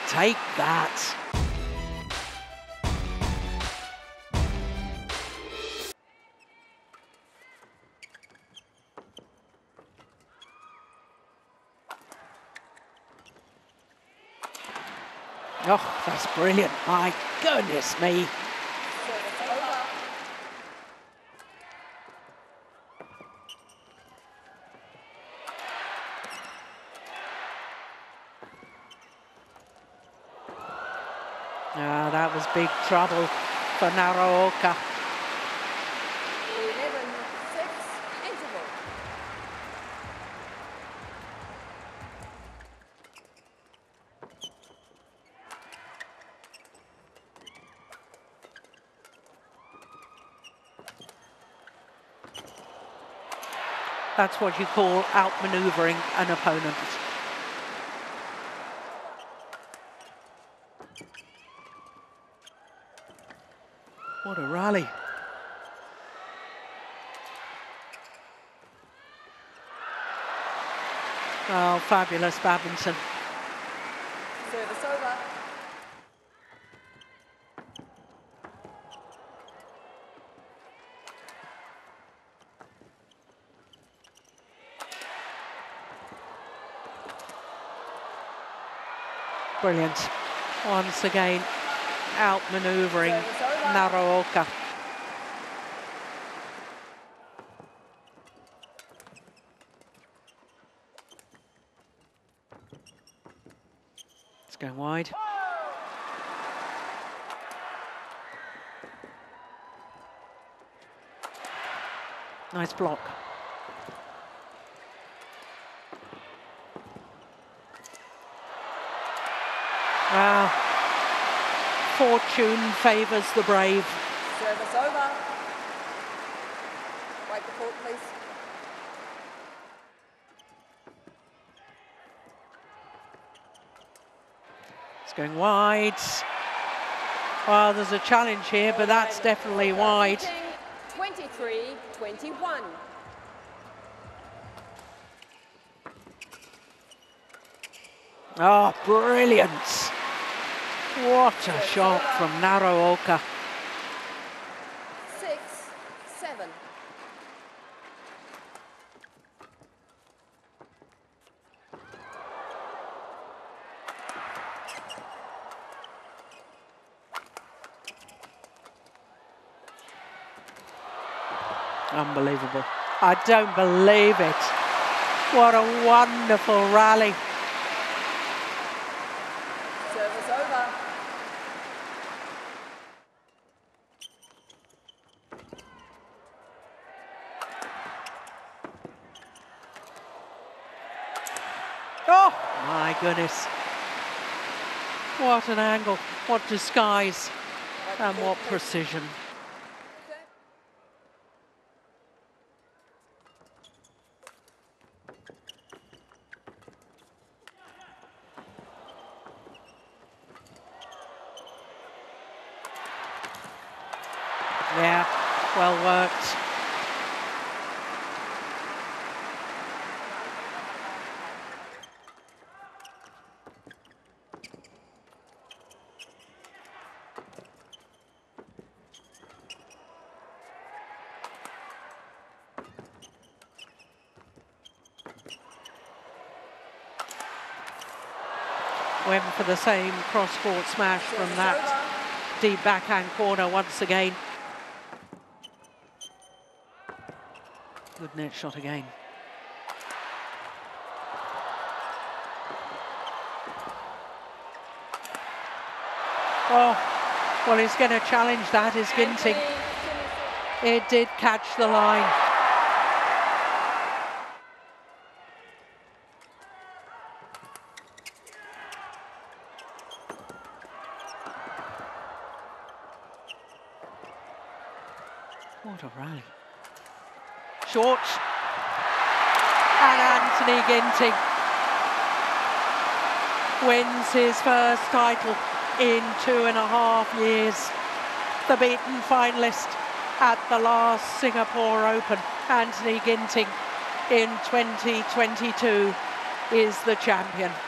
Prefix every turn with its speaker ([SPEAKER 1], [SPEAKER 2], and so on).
[SPEAKER 1] take that. Oh, that's brilliant. My goodness me. That was big trouble for Naraoka.
[SPEAKER 2] 11-6 interval.
[SPEAKER 1] That's what you call outmaneuvering an opponent. What a rally. Oh, fabulous badminton.
[SPEAKER 2] Service over.
[SPEAKER 1] Brilliant. Once again, outmaneuvering Naraoka. It's going wide. Nice block. Wow. Fortune favours the brave.
[SPEAKER 2] Service over. Wipe the court, please.
[SPEAKER 1] It's going wide. Well, there's a challenge here, but that's definitely wide.
[SPEAKER 2] 23-21.
[SPEAKER 1] Oh, brilliant. What a shot from Naraoka.
[SPEAKER 2] 6-7.
[SPEAKER 1] Unbelievable. I don't believe it. What a wonderful rally.
[SPEAKER 2] Service over.
[SPEAKER 1] Oh, my goodness. What an angle, what disguise, and what precision. Yeah, well worked. Went for the same cross-court smash from that deep backhand corner once again. Good net shot again. Oh, well, he's going to challenge that, is Ginting. It did catch the line. What a rally. Short. And Anthony Ginting wins his first title in 2.5 years. The beaten finalist at the last Singapore Open, Anthony Ginting, in 2022 is the champion.